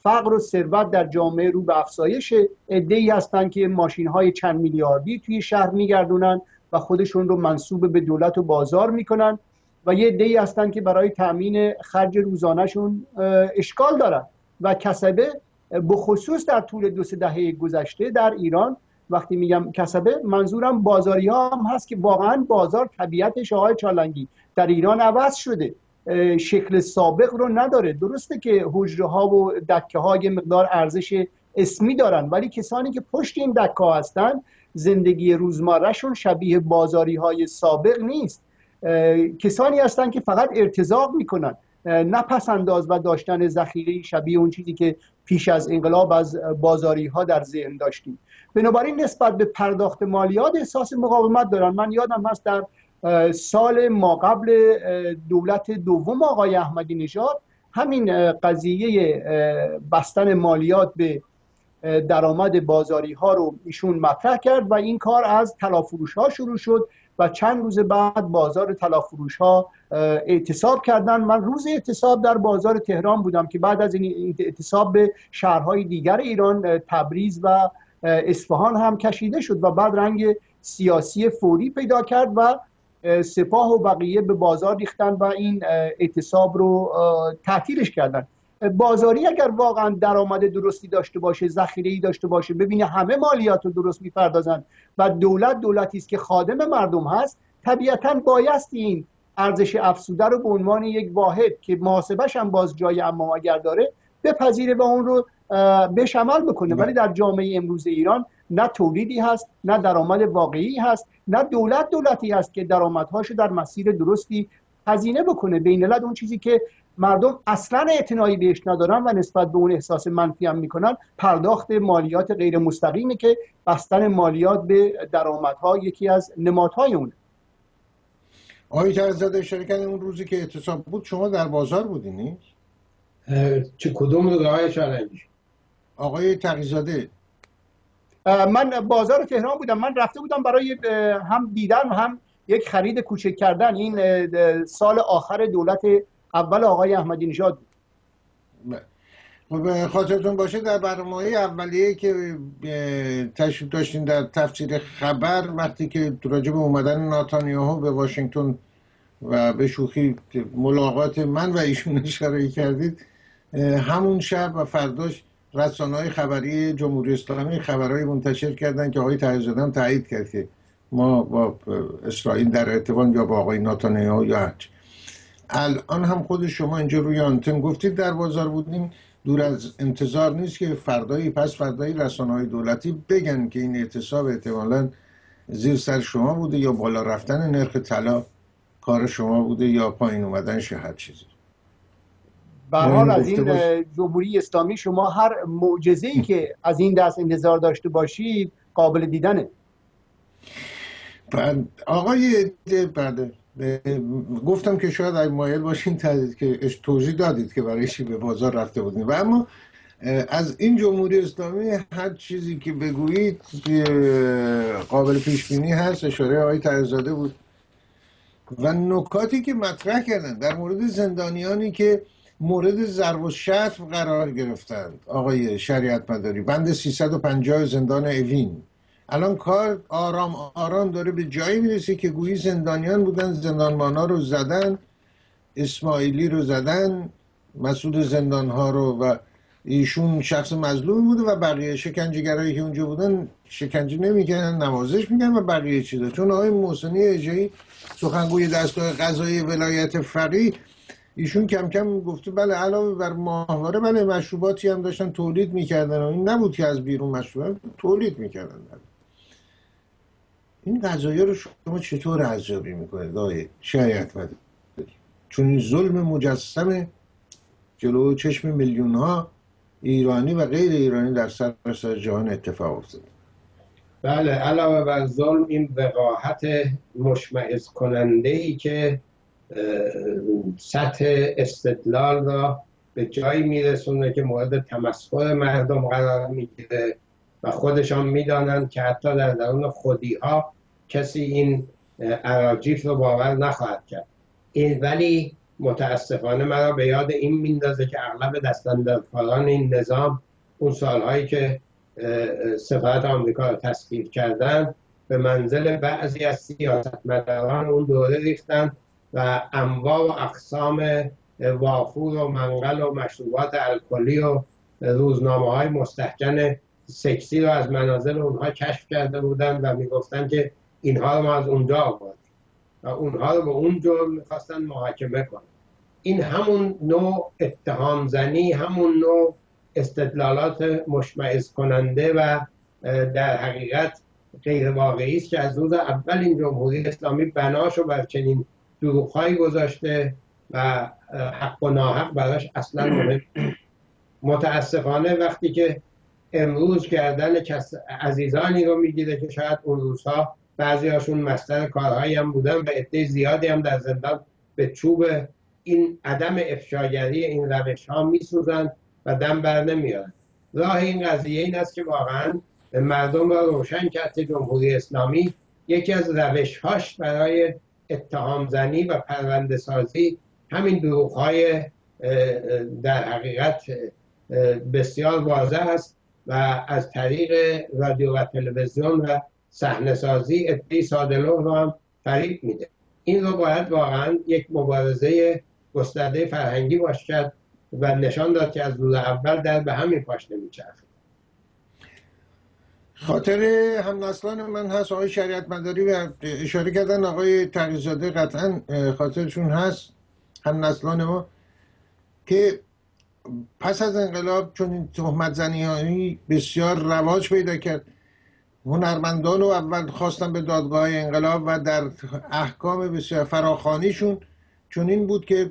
فقر و ثروت در جامعه رو به افزایش. عده‌ای هستن که ماشین‌های چند میلیاردی توی شهر میگردونن و خودشون رو منسوب به دولت و بازار میکنن و یه عده‌ای هستن که برای تأمین خرج روزانه‌شون اشکال دارن و کسبه به خصوص در طول دو سه دهه گذشته در ایران، وقتی میگم کسبه منظورم بازاری ها هم هست که واقعا بازار طبیعتش آقای چالنگی در ایران عوض شده، شکل سابق رو نداره. درسته که حجره ها و دکه ها یه مقدار ارزش اسمی دارن، ولی کسانی که پشت این دکه ها هستن زندگی روزمرهشون شبیه بازاری های سابق نیست. کسانی هستن که فقط ارتزاق میکنن، نه پس انداز و داشتن ذخیره شبیه اون چیزی که پیش از انقلاب از بازاری ها در ذهن داشتیم. بنابراین نسبت به پرداخت مالیات احساس مقاومت دارن. من یادم هست در سال ما قبل دولت دوم آقای احمدی نژاد همین قضیه بستن مالیات به درآمد بازاری ها رو ایشون مطرح کرد و این کار از طلافروش ها شروع شد و چند روز بعد بازار طلافروش ها اعتصاب کردن. من روز اعتصاب در بازار تهران بودم که بعد از این اعتصاب به شهرهای دیگر ایران تبریز و اصفهان هم کشیده شد و بعد رنگ سیاسی فوری پیدا کرد و سپاه و بقیه به بازار ریختن و این اعتصاب رو تعطیلش کردن. بازاری اگر واقعا درآمد درستی داشته باشه، ذخیره‌ای داشته باشه، ببینه همه مالیات رو درست می‌پردازن و دولت دولتی است که خادم مردم هست، طبیعتاً بایستی این ارزش افزوده رو به عنوان یک واحد که محاسبه‌ش هم باز جای اما اگر داره بپذیره و اون رو بهش عمل بکنه. ولی در جامعه امروز ایران نه تولیدی هست، نه درآمد واقعی هست، نه دولت دولتی هست که درآمدهاشو در مسیر درستی هزینه بکنه. بین العدد اون چیزی که مردم اصلا اعتنایی بهش ندارن و نسبت به اون احساس منفی هم میکنن پرداخت مالیات غیر مستقیمه که بستن مالیات به درآمدها یکی از نمادهای اونه. آقای تقی‌زاده اشاره کردن اون روزی که اعتصاب بود شما در بازار بودین نیست؟ چه کدوم روز آقای چالنگی؟ آقای تقی‌زاده من بازار تهران بودم. من رفته بودم برای هم دیدن و هم یک خرید کوچک کردن. این سال آخر دولت اول آقای احمدی نژاد بود. به خاطرتون باشه در برنامه اولیه که تشریف داشتین در تفسیر خبر وقتی که راجع به اومدن ناتانیاهو به واشنگتن و به شوخی ملاقات من و ایشون اشاره کردید، همون شب و فرداش رسانه‌های خبری جمهوری اسلامی خبرهای منتشر کردن که آقای تقی‌زاده هم تایید کرد که ما با اسرائیل در ارتباط یا با آقای ناتانیاهو یا هرچی. الان هم خود شما اینجا روی آنتن گفتید در بازار بودیم، دور از انتظار نیست که فردایی پس فردایی رسانه‌های دولتی بگن که این اعتصاب احتمالاً زیر سر شما بوده یا بالا رفتن نرخ طلا کار شما بوده یا پایین اومدن هر چیزی. به هر حال از این جمهوری اسلامی شما هر معجزه‌ای که از این دست انتظار داشته باشید قابل دیدنه. آقای بعد گفتم که شاید اگه مایل باشین که توضیح دادید که برای چی به بازار رفته بودین و اما از این جمهوری اسلامی هر چیزی که بگویید قابل پیش بینی هست. اشاره آقای تقی‌زاده بود و نکاتی که مطرح کردن در مورد زندانیانی که مورد ضرب و شتم قرار گرفتند. آقای شریعت مداری بند سیصد و پنجاه زندان اوین الان کار آرام آرام داره به جایی میرسه که گویی زندانیان بودن، زندانبانا رو زدن، اسماعیلی رو زدن، مسئول زندانها رو و ایشون شخص مظلومی بوده و بقیه شکنجهگرایی که اونجا بودن شکنجه نمیکنن، نوازش میکنن و بقیه چیزا. چون آقای محسنی اژه‌ای سخنگوی دستگاه قضایی ولایت فقیه ایشون کم کم گفته بله علاوه بر ماهواره بله مشروباتی هم داشتن تولید میکردن و این نبود که از بیرون مشروبات تولید میکردن. این قضایا رو شما چطور ارزیابی میکنید آقای شریعت مداری؟ چون این ظلم مجسم جلو چشم میلیون ها ایرانی و غیر ایرانی در سراسر جهان اتفاق افتاد. بله علاوه بر ظلم این وقاحت مشمئز کننده ای که سطح استدلال را به جایی میرسونه که مورد تمسخر مردم قرار میگیره و خودشان میدانند که حتی در درون خودی ها کسی این اراجیف رو باور نخواهد کرد. این ولی متاسفانه مرا به یاد این میندازه که اغلب دستاندرکاران این نظام اون سالهایی که سفارت آمریکا رو تسخیر کردن به منزل بعضی از سیاستمداران اون دوره ریختن و انواع و اقسام وافور و منقل و مشروبات الکلی و روزنامه های مستحکم سکسی رو از منازل اونها کشف کرده بودن و میگفتن که اینها رو ما از اونجا آوردیم و اونها رو به اون جرم میخواستن محاکمه کنن. این همون نوع اتهام زنی، همون نوع استدلالات مشمئز کننده و در حقیقت غیر واقعی است که از روز اول این جمهوری اسلامی بناشو بر چنین دروغ‌هایی گذاشته و حق و ناحق براش اصلا مهم. متاسفانه وقتی که امروز گردن عزیزانی رو میگیره که شاید اون روزها بعضی هاشون مستر کارهایی هم بودن و عده زیادی هم در زندان به چوب این عدم افشاگری این روش ها میسوزن و دم بر نمیارن. راه این قضیه این است که واقعا مردم را روشن کرد که جمهوری اسلامی یکی از روش هاش برای اتهام زنی و پرونده سازی همین دروغ های در حقیقت بسیار واضح است و از طریق رادیو و تلویزیون و صحنه سازی عده‌ای ساده‌لوح رو هم فریب میده. این رو باید واقعا یک مبارزه گسترده فرهنگی باشه کرد و نشان داد که از روز اول در به همین پاش نمیچرخه. خاطر همنسلان من هست آقای شریعت مداری و اشاره کردن آقای تقی‌زاده قطعا خاطرشون هست همنسلان ما که پس از انقلاب چون این تهمت زنی بسیار رواج پیدا کرد، هنرمندان رو اول خواستن به دادگاه انقلاب و در احکام بسیار فراخوانیشون چون این بود که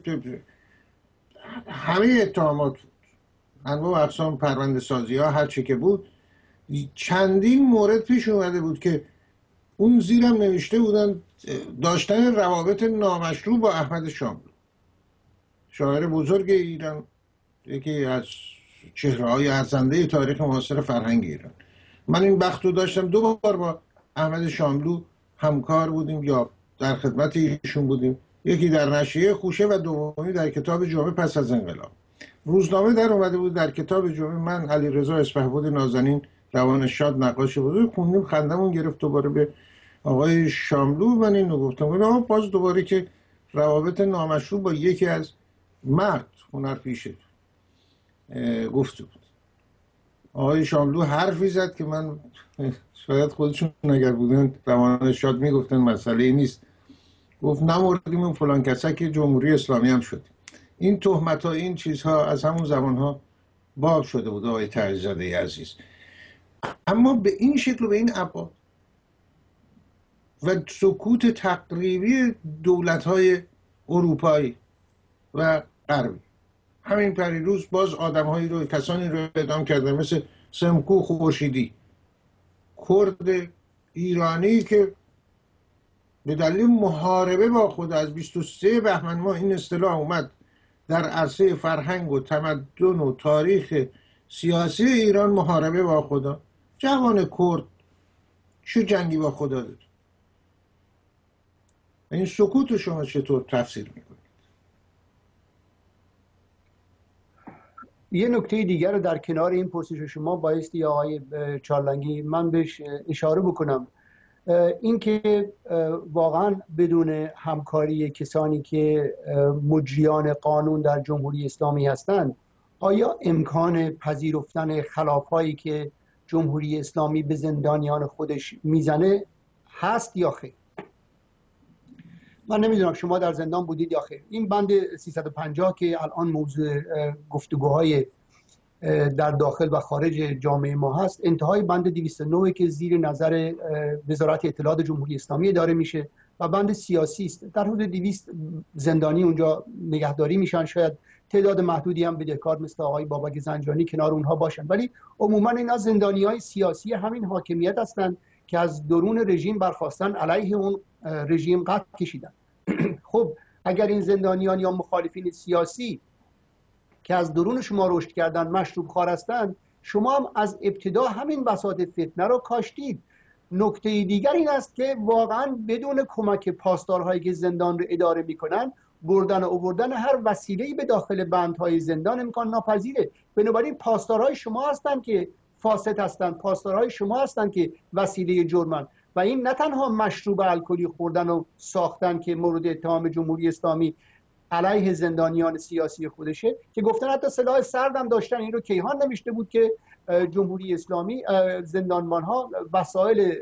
همه اتهامات بود، انواع و اقسام پرونده سازی ها هر چی که بود، چندین مورد پیش اومده بود که اون زیرم نوشته بودن داشتن روابط نامشروع با احمد شاملو، شاعر بزرگ ایران، یکی از چهره‌های ارزنده تاریخ معاصر فرهنگ ایران. من این بخت رو داشتم دو بار با احمد شاملو همکار بودیم یا در خدمت ایشون بودیم، یکی در نشریه خوشه و دومی در کتاب جمعه پس از انقلاب. روزنامه در اومده بود در کتاب جمعه من علیرضا اسپهبد نازنین روان شاد نقاش بود، خوندیم خندمون گرفت. دوباره به آقای شاملو من اینو گفتم، اما باز دوباره که روابط نامشروع با یکی از مرد هنرپیشه گفته بود. آقای شاملو حرفی زد که من شاید خودشون اگر بودن روان شاد میگفتن مسئله نیست، گفت نموردیم فلان کسا که جمهوری اسلامی هم شد. این تهمت ها این چیزها از همون زمان ها باب شده بود آقای تقی‌زاده عزیز. اما به این شکل و به این ابعاد و سکوت تقریبی دولت های اروپایی و غربی، همین پریروز باز آدم هایی رو کسانی رو اعدام کردن مثل سمکو خورشیدی، کرد ایرانی که به دلیل محاربه با خود از بیست و سه بهمن ماه این اصطلاح اومد در عرصه فرهنگ و تمدن و تاریخ سیاسی ایران محاربه با خدا. جوان کرد چه جنگی با خدا داره؟ این سکوت شما چطور تفسیر میکنید؟ یه نکته دیگر رو در کنار این پرسش شما بایستی آقای چارلنگی من بهش اشاره بکنم، اینکه واقعا بدون همکاری کسانی که مجریان قانون در جمهوری اسلامی هستند آیا امکان پذیرفتن خلافایی که جمهوری اسلامی به زندانیان خودش میزنه هست یا خیر؟ من نمیدونم شما در زندان بودید یا خیر. این بند سیصد و پنجاه که الان موضوع گفتگوهای در داخل و خارج جامعه ما هست، انتهای بند دویست و نه که زیر نظر وزارت اطلاعات جمهوری اسلامی اداره میشه و بند سیاسی است. در حدود دویست زندانی اونجا نگهداری میشن، شاید تعداد محدودی هم بدهکار مثل آقای بابک زنجانی کنار اونها باشن، ولی عموما اینا زندانی‌های سیاسی همین حاکمیت هستند که از درون رژیم برخواستن علیه اون رژیم قد کشیدن. خب اگر این زندانیان یا مخالفین سیاسی که از درون شما رشد کردن مشروب خوار هستند، شما هم از ابتدا همین بساط فتنه رو کاشتید. نکته دیگر این است که واقعا بدون کمک پاسدارهایی که زندان رو اداره میکنن بردن و آوردن هر وسیله‌ای به داخل بندهای زندان امکان ناپذیره. بنابراین پاسدارهای شما هستن که فاسد هستن، پاسدارهای شما هستن که وسیله جرمن و این نه تنها مشروب الکلی خوردن و ساختن که مورد اتهام جمهوری اسلامی علیه زندانیان سیاسی خودشه، که گفتن حتی سلاح سردم داشتن. این رو کیهان نوشته بود که جمهوری اسلامی زندانبانها وسایل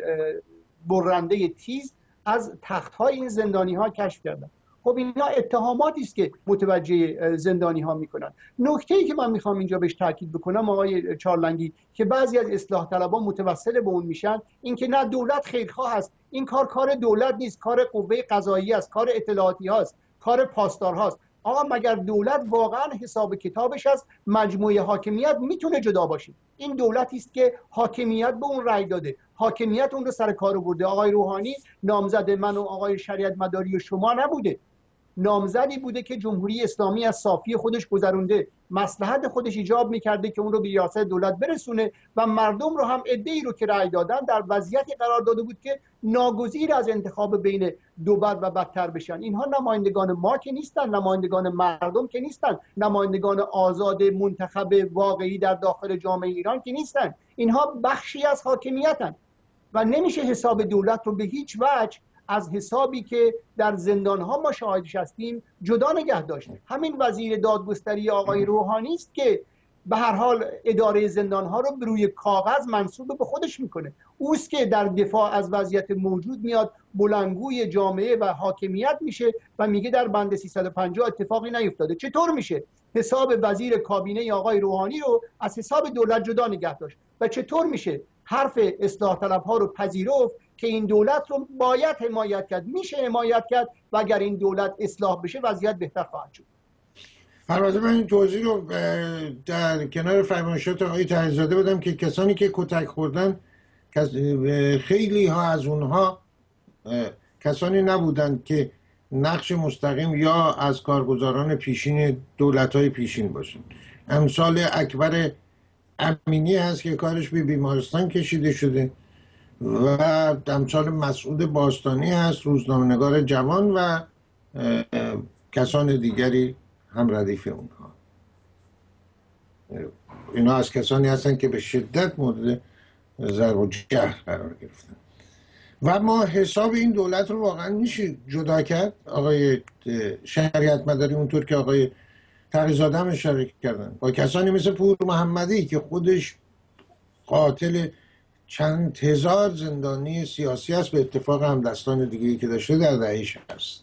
برنده تیز از تخت‌های این زندانی‌ها کشف کردن. خب اینا اتهاماتی است که متوجه زندانی‌ها میکنن. نکته‌ای که من میخوام اینجا بهش تاکید بکنم آقای چارلنگی، که بعضی از اصلاح طلبان متوسل به اون میشن، این که نه دولت خیرخواه است، این کار کار دولت نیست، کار قوه قضاییه است، کار اطلاعاتی هاست، کار پاسدار هاست. آقا مگر دولت واقعا حساب کتابش از مجموعه حاکمیت میتونه جدا باشه؟ این دولتی است که حاکمیت به اون رأی داده، حاکمیت اون رو سر کار برده. آقای روحانی نامزد من و آقای شریعت مداری و شما نبوده، نامزدی بوده که جمهوری اسلامی از صافی خودش گذرونده، مصلحت خودش ایجاب میکرده که اون رو به ریاست دولت برسونه و مردم رو هم عده‌ای رو که رأی دادن در وضعیتی قرار داده بود که ناگزیر از انتخاب بین دو بد و بدتر بشن. اینها نمایندگان ما که نیستن، نمایندگان مردم که نیستن، نمایندگان آزاد منتخب واقعی در داخل جامعه ایران که نیستن. اینها بخشی از حاکمیتن و نمیشه حساب دولت رو به هیچ وجه از حسابی که در زندان‌ها ما شاهدش هستیم جدا نگه داشت. همین وزیر دادگستری آقای روحانی است که به هر حال اداره زندان‌ها رو به روی کاغذ منسوب به خودش میکنه. اوست که در دفاع از وضعیت موجود میاد بلندگوی جامعه و حاکمیت میشه و میگه در بند سیصد و پنجاه اتفاقی نیفتاده. چطور میشه حساب وزیر کابینه آقای روحانی رو از حساب دولت جدا نگه داشت و چطور میشه حرف اصلاح طلب‌ها رو پذیرفت که این دولت رو باید حمایت کرد، میشه حمایت کرد و اگر این دولت اصلاح بشه وضعیت بهتر خواهد شد. البته من این توضیح رو در کنار فرمایشات آقای طاهرزاده بدم که کسانی که کتک خوردن خیلی ها از اونها کسانی نبودند که نقش مستقیم یا از کارگزاران پیشین دولت‌های پیشین باشند. امثال اکبر امینی هست که کارش به بیمارستان کشیده شده و امثال مسعود باستانی هست روزنامه‌نگار جوان و کسان دیگری هم ردیف اونها. اینا از کسانی هستن که به شدت مورد ضرب و جرح قرار گرفتن و ما حساب این دولت رو واقعا میشه جدا کرد. آقای شریعت مداری اونطور که آقای تقی‌زاده هم اشاره کردن با کسانی مثل پور محمدی که خودش قاتل چند هزار زندانی سیاسی است به اتفاق همدستان دیگری که داشته در دهه شصت.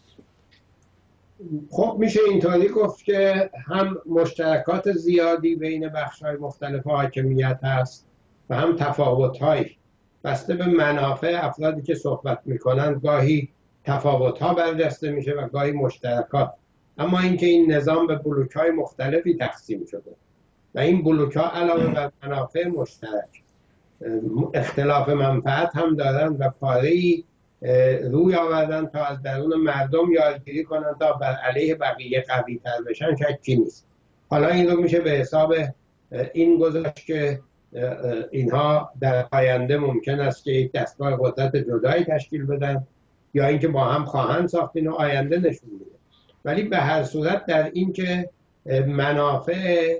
خب میشه اینطوری گفت که هم مشترکات زیادی بین بخش‌های مختلف حاکمیت هست و هم تفاوت‌هایی بسته به منافع افرادی که صحبت میکنن. گاهی تفاوت‌ها برجسته میشه و گاهی مشترکات. اما اینکه این نظام به بلوک‌های مختلفی تقسیم شده و این بلوک‌ها علاوه بر منافع مشترک اختلاف منفعت هم دارن و پاره‌ای روی آوردن تا از درون مردم یادگیری کنن تا بر علیه بقیه قوی تر بشن، شکی نیست. حالا این رو میشه به حساب این گذاشت که اینها در آینده ممکن است که یک دستگاه قدرت جدایی تشکیل بدن یا اینکه با هم خواهند ساخت. اینو آینده نشون میده. ولی به هر صورت در این که منافع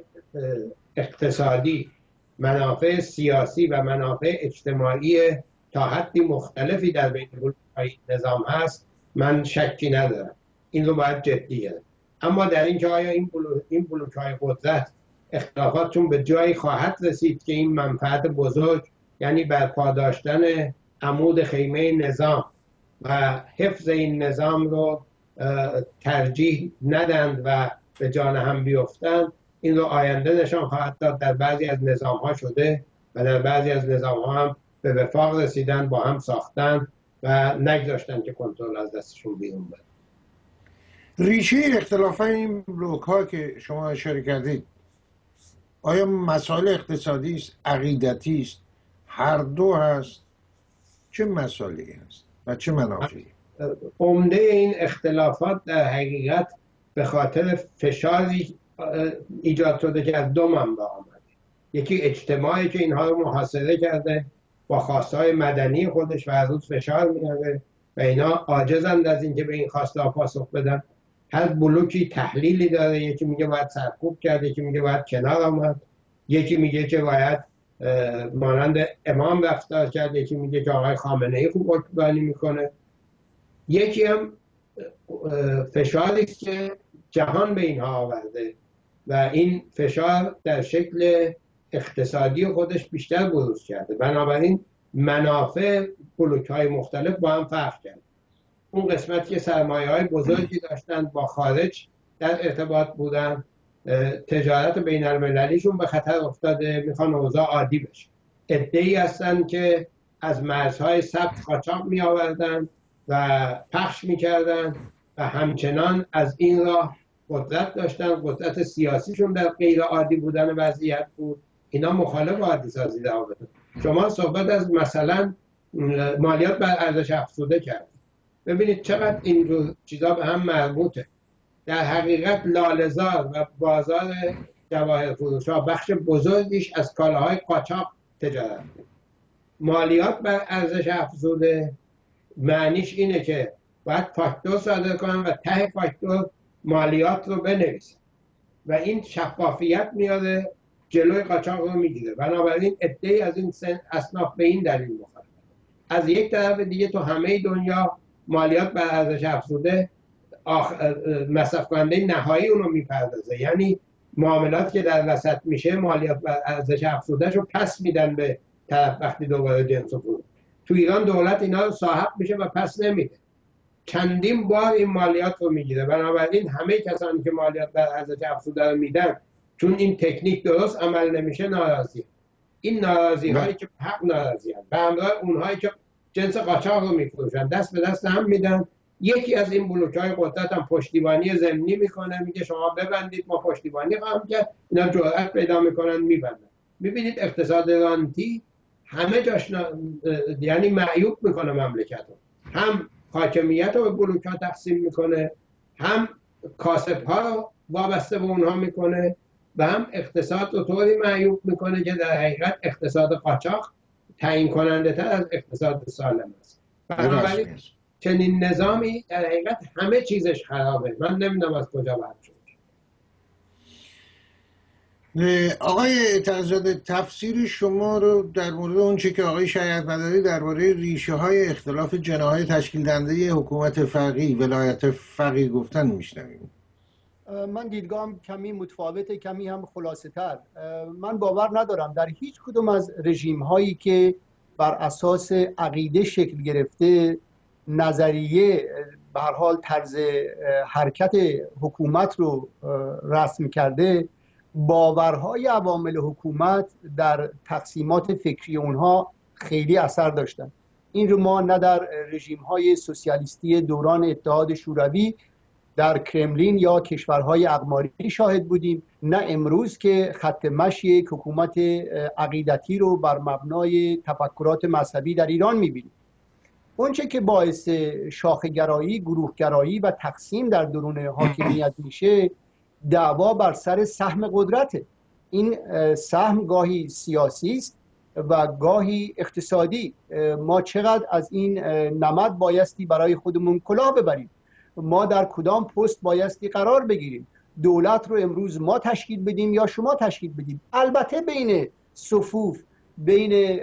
اقتصادی، منافع سیاسی و منافع اجتماعی تا حدی مختلفی در بین بلوک‌های نظام هست من شکی ندارم. این رو باید جدی گرفت. اما در این که آیا این بلوک این بلوک‌های قدرت اختلافاتشون به جایی خواهد رسید که این منفعت بزرگ، یعنی برپا داشتن عمود خیمه نظام و حفظ این نظام رو ترجیح ندند و به جان هم بیفتند، این رو آینده نشان خواهد داد. در بعضی از نظام ها شده و در بعضی از نظام ها هم به وفاق رسیدن، با هم ساختن و نگذاشتن که کنترل از دستشون بیرون بره. ریشه اختلاف این بلوک ها که شما اشاره کردید آیا مسائل اقتصادی است، عقیدتی است، هر دو هست؟ چه مسائلی هست و چه منافعی؟ عمده این اختلافات در حقیقت به خاطر فشاری ایجاد شده که از دو منبع آمده. یکی اجتماعی که اینها رو محاصره کرده با خواستهای مدنی خودش و هر روز فشار میاره و اینا عاجزند از اینکه به این خواستها پاسخ بدن. هر بلوکی تحلیلی داره، یکی میگه باید سرکوب کرد، یکی میگه باید کنار آمد، یکی میگه که باید مانند امام رفتار کرد، یکی میگه که آقای خامنه ای خوب حکمرانی میکنه. یکی هم فشاری است که جهان به اینها آورده و این فشار در شکل اقتصادی خودش بیشتر بروز کرده، بنابراین منافع بلوک های مختلف با هم فرق کرد. اون قسمتی که سرمایه های بزرگی داشتن با خارج در ارتباط بودن، تجارت بین المللیشون به خطر افتاده، میخوان اوضاع عادی بشه. عده‌ای هستن که از مرزهای ثبت قاچاق می آوردن و پخش می کردن و همچنان از این راه قدرت داشتن، قدرت سیاسیشون در غیر عادی بودن وضعیت بود. اینا مخالف عادی سازی روابط. شما صحبت از مثلا مالیات بر ارزش افزوده کرد. ببینید چقدر این چیزا به هم مربوطه. در حقیقت لاله‌زار و بازار جواهر فروش ها بخش بزرگیش از کالاهای قاچاق تجارت بود. مالیات بر ارزش افزوده معنیش اینه که باید فاکتور صادر کنن و ته فاکتور مالیات رو بنویسن و این شفافیت میاره، جلوی قاچاق رو میگیره. بنابراین عده‌ای از این اصناف به این دلیل مخالفن. از یک طرف دیگه تو همه دنیا مالیات بر ارزش افزوده آخ... مصرف کننده نهایی اونو میپردازه، یعنی معاملات که در وسط میشه مالیات بر ارزش افزودهش رو پس میدن به طرف وقتی دوباره جنس و فروش. تو ایران دولت اینا رو صاحب میشه و پس نمیده، چندین بار این مالیات رو میگیره. بنابراین همه کسانی که مالیات بر ارزش افزوده رو میدن چون این تکنیک درست عمل نمیشه ناراضی. این ناراضی هایی که حق ناراضی هست به همراه اونهایی که جنس قاچاق رو میفروشن دست به دست هم میدن. یکی از این بلوک‌های قدرت هم پشتیبانی ضمنی میکنه، میگه شما ببندید ما پشتیبانی خواهم کرد، اینا جرأت پیدا میکنن میبندن. میبینید اقتصاد رانتی همه جاش نا... یعنی معیوب میکنه مملکت رو، هم حاکمیت رو به بلوک‌ها تقسیم میکنه، هم کاسب‌ها رو وابسته به اونها میکنه و هم اقتصاد رو طوری معیوب میکنه که در حقیقت اقتصاد قاچاق تعیین کننده تر از اقتصاد سالم است. بنابراین چنین نظامی در حقیقت همه چیزش خرابه. من نمیدونم از کجا باید شد. آقای تقی‌زاده، تفسیر شما رو در مورد اون چه که آقای شریعت‌مداری درباره ریشه های اختلاف جناح‌های تشکیل دهنده حکومت فقیه ولایت فقیه گفتن میشنویم. من دیدگاهم کمی متفاوته، کمی هم خلاصه تر. من باور ندارم در هیچ کدوم از رژیم هایی که بر اساس عقیده شکل گرفته، نظریه به هر حال طرز حرکت حکومت رو رسم کرده، باورهای عوامل حکومت در تقسیمات فکری اونها خیلی اثر داشتن. این رو ما نه در رژیم های سوسیالیستی دوران اتحاد شوروی در کرملین یا کشورهای اقماری شاهد بودیم، نه امروز که خط مشی یک حکومت عقیدتی رو بر مبنای تفکرات مذهبی در ایران میبینیم. اونچه که باعث شاخه‌گرایی، گروه‌گرایی و تقسیم در درون حاکمیت میشه، دعوا بر سر سهم قدرته. این سهم گاهی سیاسی است و گاهی اقتصادی. ما چقدر از این نمد بایستی برای خودمون کلاه ببریم؟ ما در کدام پست بایستی قرار بگیریم؟ دولت رو امروز ما تشکیل بدیم یا شما تشکیل بدیم؟ البته بین صفوف، بین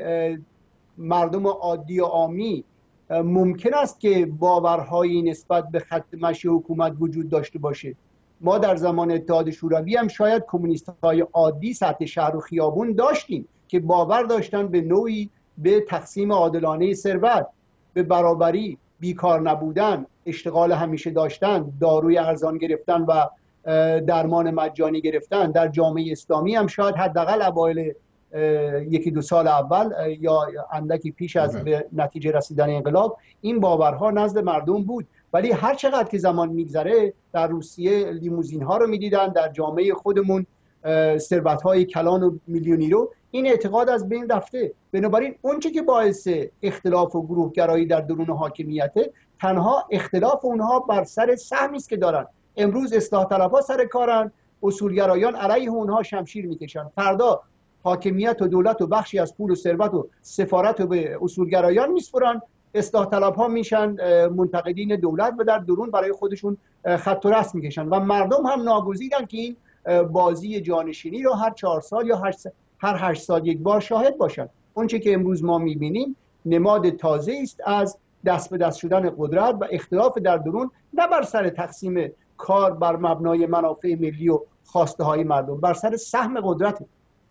مردم عادی و عامی ممکن است که باورهایی نسبت به خط مشی حکومت وجود داشته باشه. ما در زمان اتحاد شوروی هم شاید کمونیست‌های عادی سطح شهر و خیابون داشتیم که باور داشتن به نوعی به تقسیم عادلانه ثروت، به برابری، بیکار نبودن، اشتغال همیشه داشتن، داروی ارزان گرفتن و درمان مجانی گرفتن. در جامعه اسلامی هم شاید حداقل اوایل یکی دو سال اول یا اندکی پیش از به نتیجه رسیدن انقلاب این باورها نزد مردم بود. ولی هر چقدر که زمان میگذره، در روسیه لیموزین ها رو میدیدن، در جامعه خودمون ثروت های کلان و میلیونی رو، این اعتقاد از بین رفته. بنابراین اونچه که باعث اختلاف و گروهگرایی در درون حاکمیته، تنها اختلاف اونها بر سر سهمی است که دارن. امروز اصلاح طلبها سر کارن، اصولگرایان علیه اونها شمشیر میکشن. فردا حاکمیت و دولت و بخشی از پول و ثروت و سفارت رو به اصولگرایان میسپرن، اصلاح طلب ها میشن منتقدین دولت و در درون برای خودشون خط و رسم میکشن و مردم هم ناگزیرن که این بازی جانشینی رو هر چهار سال یا هر هشت سال یک بار شاهد باشن. اونچه که امروز ما میبینیم نماد تازه است از دست به دست شدن قدرت و اختلاف در درون، نه بر سر تقسیم کار بر مبنای منافع ملی و خواسته های مردم، بر سر سهم قدرت.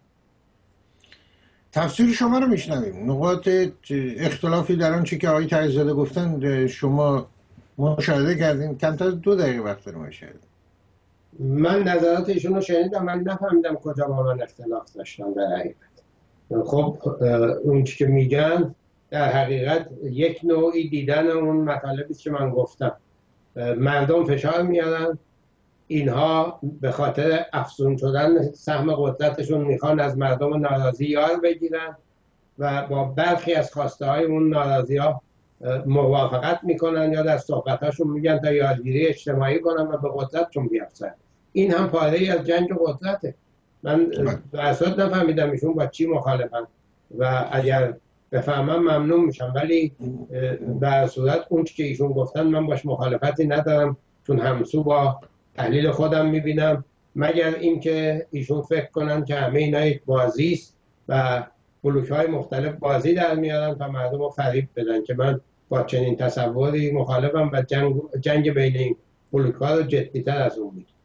تفسیر شما رو میشنویم. نقاط اختلافی در آنچه که آقای تقی‌زاده گفتن شما مشاهده کردین؟ کمتر از دو دقیقه وقت رو مشاهده. من نظرات ایشون رو شنیدم، من نفهمیدم کجا با من اختلاف داشتن در حقیقت. خب اون چی که میگن در حقیقت یک نوعی دیدن اون مطالبی که من گفتم. مردم فشار میارن، اینها به خاطر افزون شدن سهم قدرتشون میخوان از مردم ناراضی یار بگیرن و با برخی از خواسته های اون ناراضی ها موافقت میکنن یا در صحبتاشون میگن تا یادگیری اجتماعی کنن و به قدرتشون بیافزن. این هم پاره ای از جنگ قدرته. من در اصل نفهمیدم ایشون با چی مخالفن و اگر بفهمم ممنون میشم، ولی در صورت اون که ایشون گفتن من باش مخالفتی ندارم، چون همسو با تحلیل خودم میبینم، مگر اینکه ایشون فکر کنن که همه اینا یک بازی است و بلوک های مختلف بازی در میارن تا مردم رو فریب بدن، که من با چنین تصوری مخالفم و جنگ, جنگ بین این بلوک ها رو جدی‌تر از اون میگم.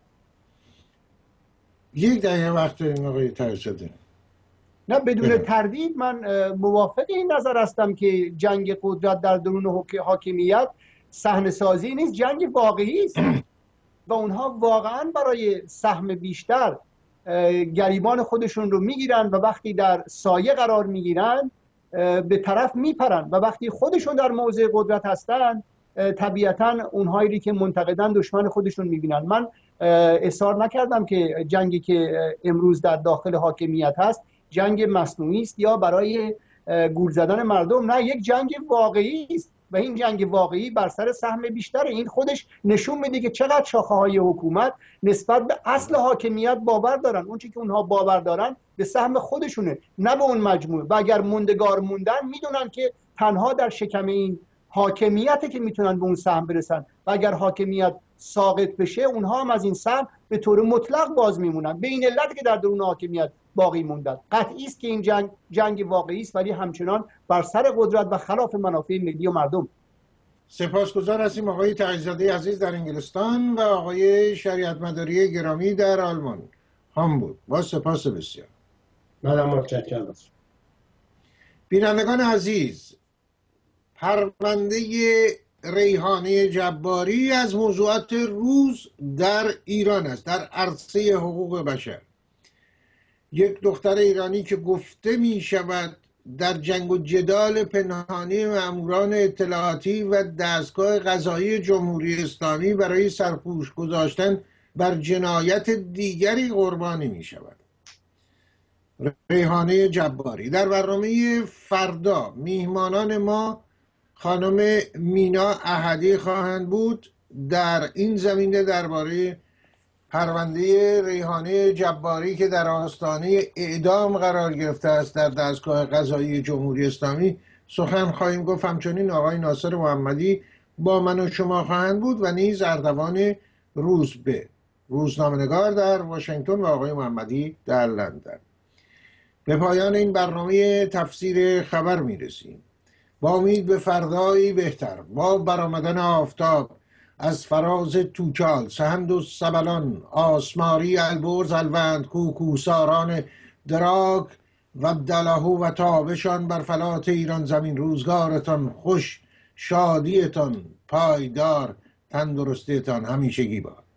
یک دقیقه وقت داریم آقای تقی‌زاده. نه بدون تردید من موافق این نظر هستم که جنگ قدرت در درون حاکمیت صحنه سازی نیست، جنگ واقعی است و اونها واقعا برای سهم بیشتر گریبان خودشون رو میگیرن و وقتی در سایه قرار میگیرن به طرف میپرن و وقتی خودشون در موضع قدرت هستن طبیعتا اونهایی که منتقدن دشمن خودشون میبینن. من اصرار نکردم که جنگی که امروز در داخل حاکمیت هست جنگ مصنوعی است یا برای گول زدن مردم، نه، یک جنگ واقعی است و این جنگ واقعی بر سر سهم بیشتره. این خودش نشون میده که چقدر شاخه‌های حکومت نسبت به اصل حاکمیت باور دارن. اون چیزی که اونها باور دارن به سهم خودشونه، نه به اون مجموعه، و اگر موندگار موندن میدونن که تنها در شکم این حاکمیته که میتونن به اون سهم برسن و اگر حاکمیت ساقط بشه اونها هم از این سهم به طور مطلق باز میمونن، به این علت که در درون حاکمیت باقی موندن. قطعی است که این جنگ جنگ واقعی است ولی همچنان بر سر قدرت و خلاف منافع ملی و مردم. سپاسگزار هستیم آقای تقی‌زاده عزیز در انگلستان و آقای شریعت مداری گرامی در آلمان هامبورگ. با سپاس بسیار. منم متشکرم. بینندگان عزیز، پرونده ریحانه جباری از موضوعات روز در ایران است، در عرصه حقوق بشر. یک دختر ایرانی که گفته می شود در جنگ و جدال پنهانی ماموران اطلاعاتی و دستگاه قضایی جمهوری اسلامی برای سرپوش گذاشتن بر جنایت دیگری قربانی می شود. ریحانه جباری. در برنامه فردا میهمانان ما خانم مینا احدی خواهند بود در این زمینه درباره پرونده ریحانه جباری که در آستانه اعدام قرار گرفته است در دستگاه قضایی جمهوری اسلامی سخن خواهیم گفت. همچنین آقای ناصر محمدی با من و شما خواهند بود و نیز اردوان روزبه، روزنامه‌نگار در واشنگتن، و آقای محمدی در لندن. به پایان این برنامه تفسیر خبر میرسیم با امید به فردایی بهتر، با برآمدن آفتاب از فراز توچال، سهند و سبلان، آسماری، البرز، الوند، کوکوساران دراگ و دلاهو و تابشان بر فلات ایران زمین. روزگارتان خوش، شادیتان پایدار، تندرستیتان همیشگی باد.